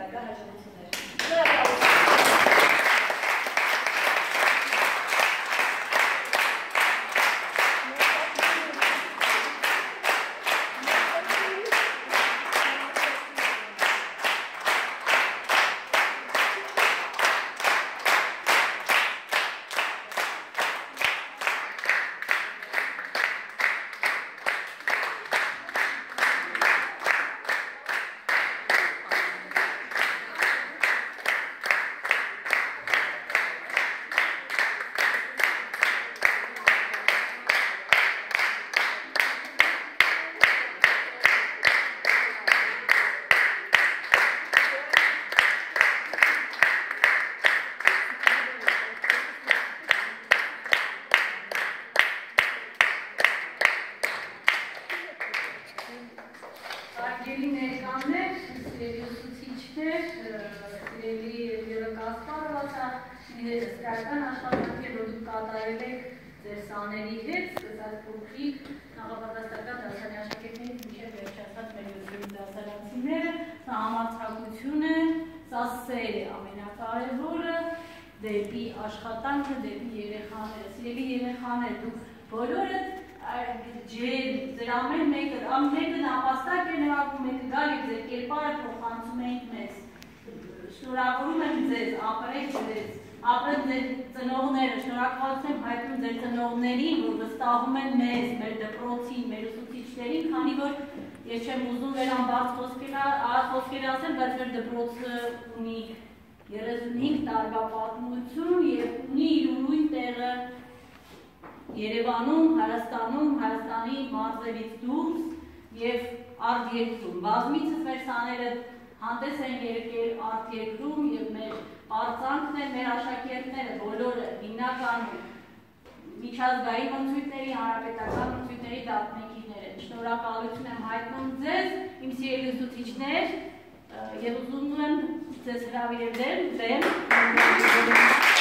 պետական հաջողություններ։ Դեպի աշխատանքը, դեպի երեխաները, սիրելի երեխաներ, դուք բոլորդ ձեր ամեն մեկը նապաստակ է նվագում, մեկը գալ և ձեր կերպարը փոխանցում էինք մեզ։ Շնորհավորում եմ ձեզ, ապրեք ձեզ, ապրեք ձեր ծնողները, շնորհակալություն եմ հայտնում ձեր ծնողներին, որ վստահում են մեզ, մեր դպրոցին, մեր ուսուցիչներին, քանի որ ես չեմ ուզում վերամբարձ խոսքեր ասել, բայց մեր դպրոցը ունի 35 տարվա պատմություն և ունի իր ուրույն տեղը Երևանում, Հայաստանում, Հայաստանի մարզերից դուրս և արտերկրում։ Բազմիցս մեր սաները հանդես են եկել արտերկրում և մեր պարծանքն են, մեր աշակերտները բոլորը հիմնականում միջազգային մրցույթների, հանրապետական մրցույթների դափնեկիրներ են։ Շնորհակալություն եմ հայտնում ձեզ, իմ սիրելի ուսուցիչներ, և ուզում եմ ձեզ հրավիրել դեմ